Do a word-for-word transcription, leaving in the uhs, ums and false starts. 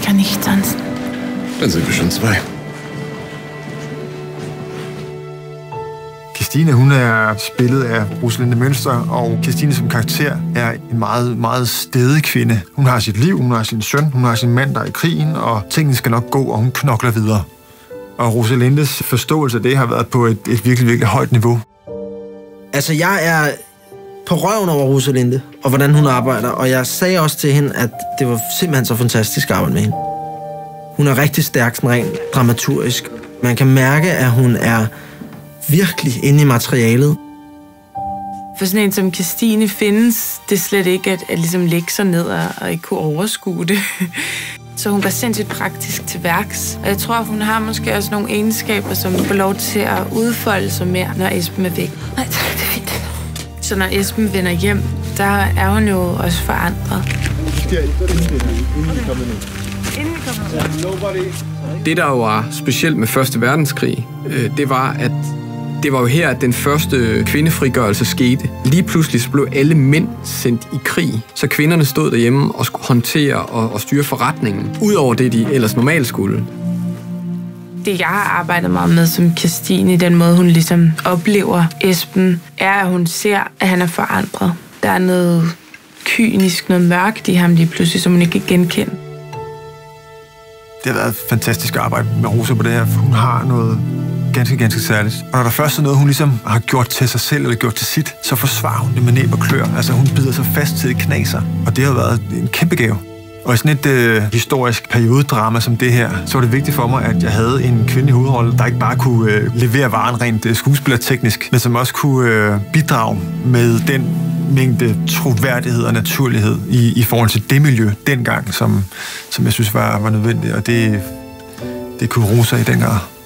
kann nicht tanzen. Dann sind wir schon zwei. Kirstine, hun er spillet af Rosalinde Mønster, og Kirstine som karakter er en meget, meget stædig kvinde. Hun har sit liv, hun har sin søn, hun har sin mand, der er i krigen, og tingene skal nok gå, og hun knokler videre. Og Rosalindes forståelse af det har været på et, et virkelig, virkelig højt niveau. Altså, jeg er på røven over Rosalinde, og hvordan hun arbejder, og jeg sagde også til hende, at det var simpelthen så fantastisk at arbejde med hende. Hun er rigtig stærk, sådan rent dramaturgisk. Man kan mærke, at hun er virkelig inde i materialet. For sådan en som Kirstine findes det slet ikke at, at ligesom lægge sig ned og, og ikke kunne overskue det. Så hun går sindssygt praktisk til værks. Og jeg tror, hun har måske også nogle egenskaber, som får lov til at udfolde sig mere, når Esben er væk. Nej, det er fint. Så når Esben vender hjem, der er hun jo også forandret. Det, der jo var specielt med første verdenskrig, det var, at det var jo her, at den første kvindefrigørelse skete. Lige pludselig blev alle mænd sendt i krig, så kvinderne stod derhjemme og skulle håndtere og, og styre forretningen, udover det, de ellers normalt skulle. Det, jeg har arbejdet meget med som Kirstine, den måde, hun ligesom oplever Esben, er, at hun ser, at han er forandret. Der er noget kynisk, noget mørkt i ham lige pludselig, som hun ikke kan genkende. Det har været fantastisk at arbejde med Rosa på det her, for hun har noget ganske, ganske særligt. Og når der først er noget, hun ligesom har gjort til sig selv, eller gjort til sit, så forsvarer hun det med næb og klør. Altså, hun bider sig fast til det knaser, og det har været en kæmpe gave. Og i sådan et øh, historisk periodedrama som det her, så var det vigtigt for mig, at jeg havde en kvindelig hovedrolle, der ikke bare kunne øh, levere varen rent øh, skuespillerteknisk, men som også kunne øh, bidrage med den mængde troværdighed og naturlighed i, i forhold til det miljø dengang, som, som jeg synes var, var nødvendigt, og det, det kunne Rosa i den grad.